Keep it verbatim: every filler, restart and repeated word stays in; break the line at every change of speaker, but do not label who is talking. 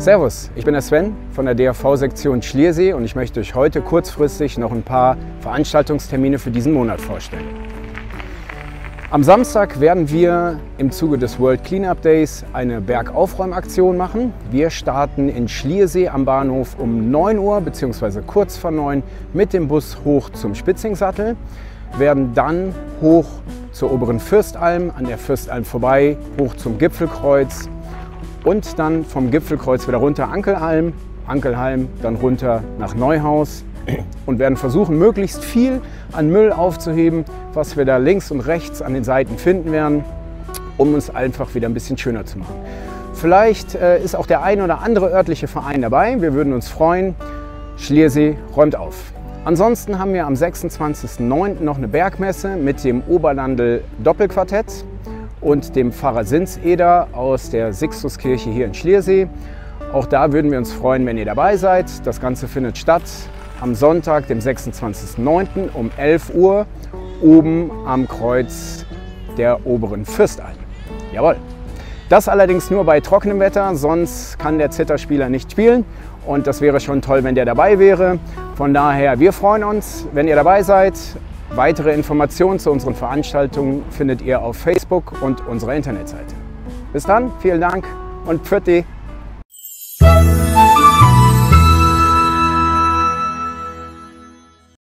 Servus, ich bin der Sven von der D R V-Sektion Schliersee und ich möchte euch heute kurzfristig noch ein paar Veranstaltungstermine für diesen Monat vorstellen. Am Samstag werden wir im Zuge des World Cleanup Days eine Bergaufräumaktion machen. Wir starten in Schliersee am Bahnhof um neun Uhr bzw. kurz vor neun mit dem Bus hoch zum Spitzingsattel, werden dann hoch zur oberen Fürstalm, an der Fürstalm vorbei, hoch zum Gipfelkreuz und dann vom Gipfelkreuz wieder runter Ankelalm, Ankelheim, dann runter nach Neuhaus und werden versuchen, möglichst viel an Müll aufzuheben, was wir da links und rechts an den Seiten finden werden, um uns einfach wieder ein bisschen schöner zu machen. Vielleicht äh, ist auch der ein oder andere örtliche Verein dabei. Wir würden uns freuen. Schliersee räumt auf. Ansonsten haben wir am sechsundzwanzigsten neunten noch eine Bergmesse mit dem Oberlandl Doppelquartett und dem Pfarrer Sinseder aus der Sixtuskirche hier in Schliersee. Auch da würden wir uns freuen, wenn ihr dabei seid. Das Ganze findet statt am Sonntag, dem sechsundzwanzigsten neunten um elf Uhr, oben am Kreuz der oberen Fürstalm. Jawohl. Das allerdings nur bei trockenem Wetter, sonst kann der Zitherspieler nicht spielen und das wäre schon toll, wenn der dabei wäre. Von daher, wir freuen uns, wenn ihr dabei seid. Weitere Informationen zu unseren Veranstaltungen findet ihr auf Facebook und unserer Internetseite. Bis dann, vielen Dank und Pfiat.